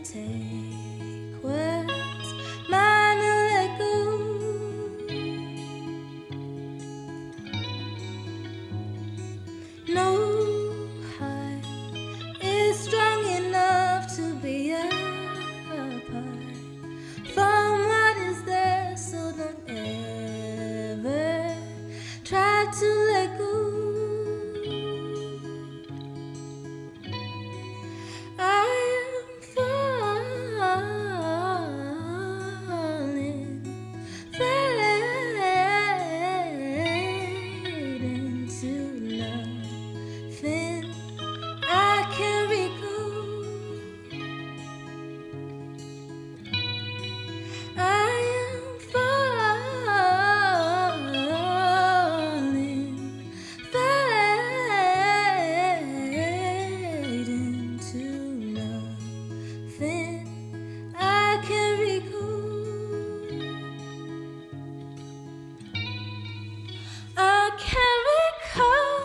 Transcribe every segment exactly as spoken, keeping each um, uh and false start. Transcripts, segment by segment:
take what's mine and let go. No heart is strong enough to be apart from what is there, so don't ever try to let go. I am falling, fading to nothing I can recall. I am falling, fading to nothing I can recall. I can't recall.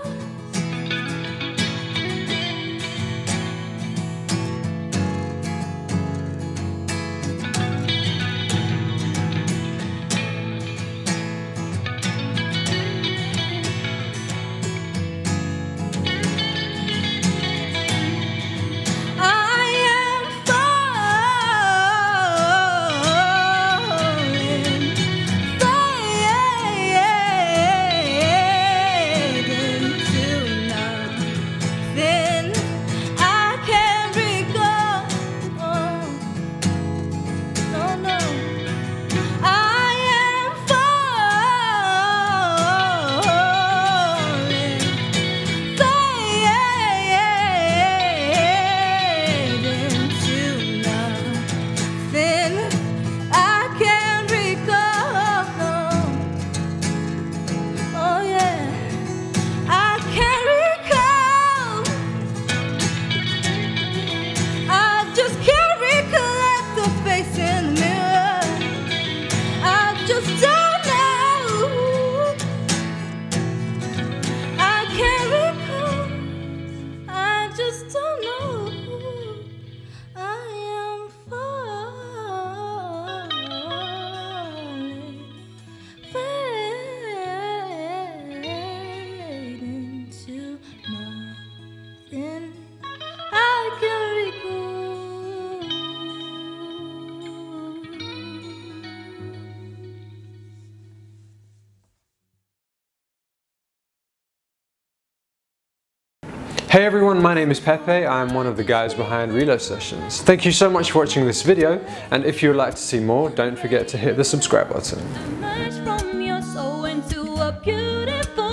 Hey everyone, my name is Pepe. I'm one of the guys behind Reload Sessions. Thank you so much for watching this video, and if you would like to see more, don't forget to hit the subscribe button. Emerge from your soul into a beautiful